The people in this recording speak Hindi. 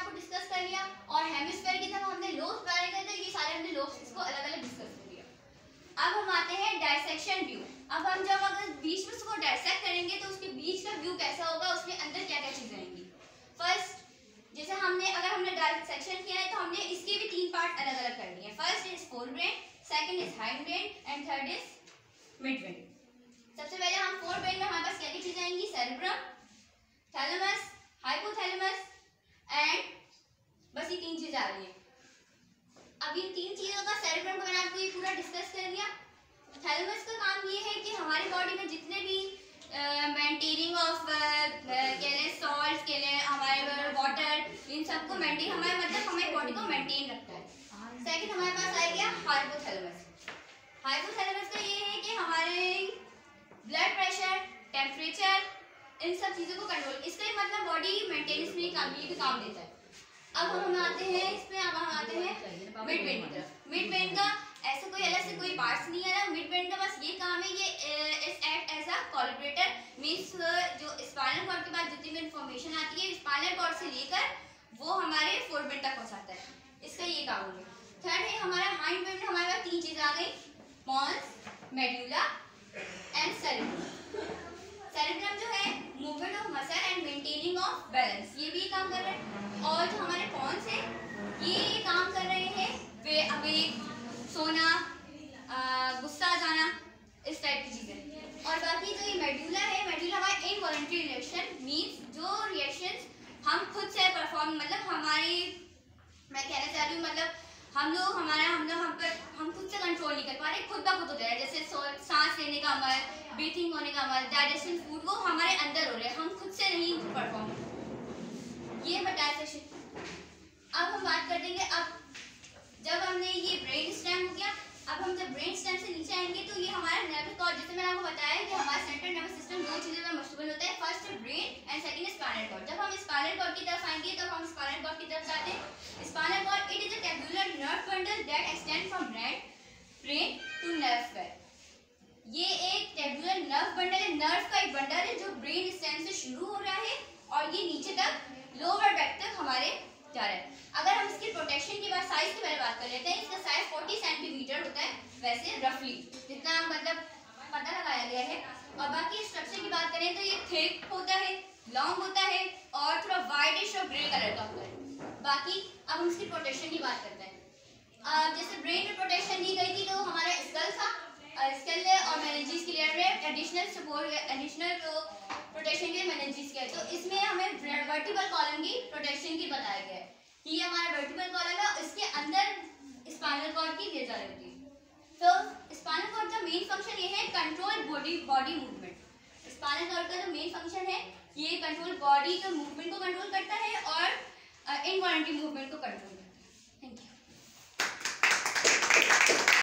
को डिस्कस कर लिया और हेमिस्फेयर की तरफ हमने लोब्स बनाए गए थे, ये सारे हमने लोब्स को अलग अलग डिस्कस कर लिया। अब हम आते हैं डायसेक्शन व्यू। अब हम जब अगर बीच में उसको डायसेक्ट करेंगे तो उसके बीच का व्यू कैसा होगा, उसके अंदर क्या क्या चीजें आएंगी। फर्स्ट जैसे अगर हमने डायसेक्शन किया है तो हमने इसके भी 3 पार्ट अलग अलग कर दिए। First is fore brain, second is hind brain and third is mid brain. सबसे पहले हम फोर ब्रेन में हमारे पास क्या क्या चीजें आएंगी, सेरेब्रम, थैलेमस, हाइपोथैलेमस एंड बस ये 3 चीजें आ रही हैं। अब इन 3 चीजों का सेरेब्रम को मैंने आपको ये पूरा डिस्कस कर लिया। थैलेमस का काम ये है कि हमारी बॉडी में जितने भी मेंटेनिंग ऑफ सॉल्ट्स के लिए हमारे वाटर, इन सबको मेंटेन हमारी बॉडी को मेंटेन रखता है। सेकंड हमारे पास आ गया हाइपोथैलेमस। हाइपोथैलेमस का ये है कि हमारे ब्लड प्रेशर, टेम्परेचर, इन सब चीजों को कंट्रोल, इसका ही मतलब बॉडी मेंटेनेंस में काम देता है। अब हम आते हैं इसमें, अब हम आते हैं मिड ब्रेन की तरफ। मिड ब्रेन का ऐसा कोई अलग से कोई पार्ट्स नहीं है ना, मिड ब्रेन का बस ये काम है, ये is act as a collaborator, means जो स्पाइनल कॉर्ड के बाद जितनी भी इंफॉर्मेशन आती है स्पाइनल कॉर्ड से लेकर वो हमारे फोरब्रेन तक पहुंचाता है, इसका ये काम हो गया। थर्ड है हमारा हाइंड ब्रेन में हमारे पास 3 चीजें आ गई, pons, medulla and cerebrum. Cerebrum जो है movement of muscle and maintaining of balance, ये भी काम कर रहे हैं। और जो हमारे पॉन्स है ये काम कर रहे हैं वे अवेक, सोना, गुस्सा आ जाना, इस टाइप की चीजें। और बाकी जो ये मेडुला है, मेडुला हमारा इनवॉलंटरी रिएक्शन, मींस जो रिएक्शंस हम खुद से परफॉर्म, मतलब मैं कहना चाह रही हूँ मतलब हम खुद से कंट्रोल नहीं कर पा रहे, खुद ब खुद हो जा रहा है। जैसे सांस लेने का अमल, ब्रीथिंग होने का अमल, डाइजेशन, फूड, वो हमारे अंदर हो रहे हैं, हम खुद से नहीं परफॉर्म। ये बताया सेशन। अब हम बात कर देंगे, अब जब हमने ये ब्रेन स्टेम हो गया, अब हम जब ब्रेन स्टेम से नीचे आएंगे तो ये हमारा नर्वस कॉर्ड, जैसे मैंने आपको बताया कि हमारा सेंट्रल नर्वस सिस्टम 2 चीजों में मशगूल होता है, फर्स्ट है ब्रेन एंड सेकंड है स्पाइनल कॉर्ड। जब हम स्पाइनल कॉर्ड की तरफ आएंगे तो हम स्पाइनल कॉर्ड की तरफ जाते हैं। Spinal cord it is a tubular nerve bundle that extend from brain to nerve where. ये एक ट्यूबुलर नर्व बंडल है, नर्व का एक बंडल है जो ब्रेन स्टेम से शुरू हो रहा है और ये नीचे तक लोअर बैक तक हमारे जा रहा है। अगर हम इसकी प्रोटेक्शन की साइज की बात कर लेते हैं, इसका साइज 40 सेंटीमीटर होता है, वैसे रफली जितना मतलब पता लगाया गया है। और बाकी स्ट्रक्चर की बात करें तो ये थिक होता है, लॉन्ग होता है और थोड़ा वाइटिश और ग्रे कलर का होता है। बाकी अब हम इसकी प्रोटेक्शन की बात करते हैं। जैसे ब्रेन में प्रोटेक्शन दी गई थी तो हमारा स्कल था, स्कल और मेनिंजेस के लिए एडिशनल सपोर्ट, एडिशनल प्रोटेक्शन के लिए मेनिंजेस के, तो इसमें हमें वर्टिकल कॉलम की प्रोटेक्शन की बताया गया है कि ये हमारा वर्टिकल कॉलम है, इसके अंदर स्पाइनल कॉर्ड की ले जा रही होती है। तो स्पाइनल कॉर्ड का मेन फंक्शन ये है control body movement. Spinal cord का जो मेन फंक्शन है ये कंट्रोल बॉडी के मूवमेंट को कंट्रोल करता है और इनवॉलंटरी मूवमेंट को कंट्रोल करता है।